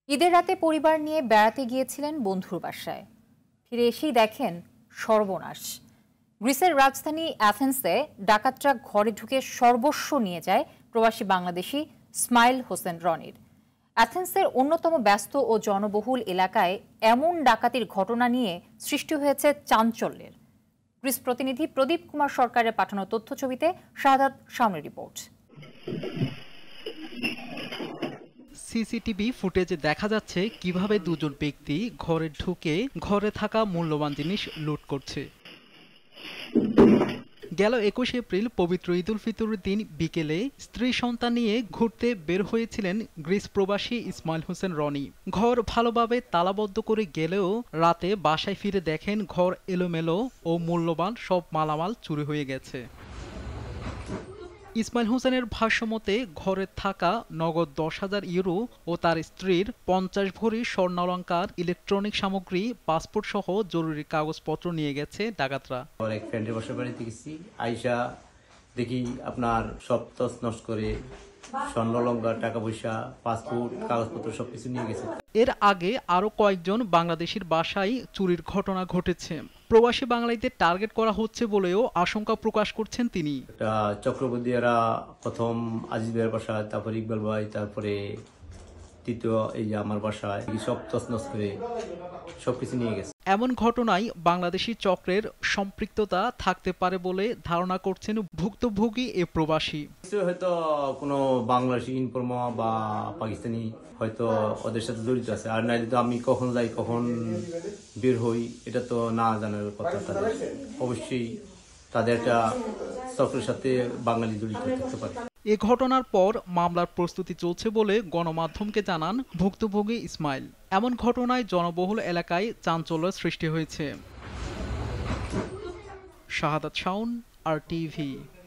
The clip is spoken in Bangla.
ঈদের রাতে পরিবার নিয়ে বেড়াতে গিয়েছিলেন বন্ধুর বাসায়। ফিরে এসেই দেখেন সর্বনাশ। গ্রিসের রাজধানী অ্যাথেন্সে ডাকাতরা ঘরে ঢুকে সর্বস্ব নিয়ে যায় প্রবাসী বাংলাদেশি ইসমাইল হোসেন রনির। অ্যাথেন্সের অন্যতম ব্যস্ত ও জনবহুল এলাকায় এমন ডাকাতির ঘটনা নিয়ে সৃষ্টি হয়েছে চাঞ্চল্যের। গ্রিস প্রতিনিধি প্রদীপ কুমার সরকারের পাঠানো তথ্যছবিতে শাহাদাত শাওনের রিপোর্ট। সিসিটিভি ফুটেজে দেখা যাচ্ছে কিভাবে দুজন ব্যক্তি ঘরে ঢুকে ঘরে থাকা মূল্যবান জিনিস লুট করছে। গেল 21 এপ্রিল পবিত্র ঈদ উল ফিতরের দিন বিকেলে স্ত্রী সন্তান নিয়ে ঘুরতে বের হয়েছিলেন গ্রিস প্রবাসী ইসমাইল হোসেন রনি। ঘর ভালোভাবে তালাবদ্ধ করে গেলেও রাতে বাসায় ফিরে দেখেন ঘর এলোমেলো ও মূল্যবান সব মালামাল চুরি হয়ে গেছে। ইসমাইল হোসেনের ভাষ্যমতে ঘরে থাকা নগদ 10,000 ইউরো ও তার স্ত্রীর 50 ভরি স্বর্ণালংকার, ইলেকট্রনিক সামগ্রী, পাসপোর্ট সহ জরুরি কাগজপত্র নিয়ে গেছে ডাকাতরা। এক ফ্রেন্ডের বাসায় বাড়িতে গেছি, আইসা দেখি আপনার সব তছনছ করে স্বর্ণালংকার, টাকা পয়সা, পাসপোর্ট, কাগজপত্র সবকিছু নিয়ে গেছে। এর আগে আরো কয়েকজন বাংলাদেশির বাসায় চুরির ঘটনা ঘটেছে। প্রবাসী বাঙালিদের টার্গেট করা হচ্ছে বলেও আশঙ্কা প্রকাশ করছেন তিনি। চক্রবর্তীরা প্রথম আজিজ ভাইয়ের বাসায়, তারপরে ইকবাল ভাই, তারপরে তৃতীয় এই যে আমার বাসায় সব তছনছ করে সবকিছু নিয়ে গেছে। এমন ঘটনায় বাংলাদেশি চক্রের সম্পৃক্ততা থাকতে পারে বলে ধারণা করছেন ভুক্তভোগী এ প্রবাসী। হয়তো কোনো বাংলাদেশি ইনফর্মা বা পাকিস্তানি হয়তো ওদের সাথে জড়িত আছে, আর নাই তো আমি কখন যাই কখন বের হই এটা তো না জানার কথা। তাদের অবশ্যই তাদের একটা চক্রের সাথে বাঙালি জড়িত থাকতে পারে। এ ঘটনার পর মামলার প্রস্তুতি চলছে বলে গণমাধ্যমকে জানান ভুক্তভোগী ইসমাইল। এমন ঘটনায় জনবহুল এলাকায় চাঞ্চল্য সৃষ্টি হয়েছে। শাহাদাত শাওন, RTV।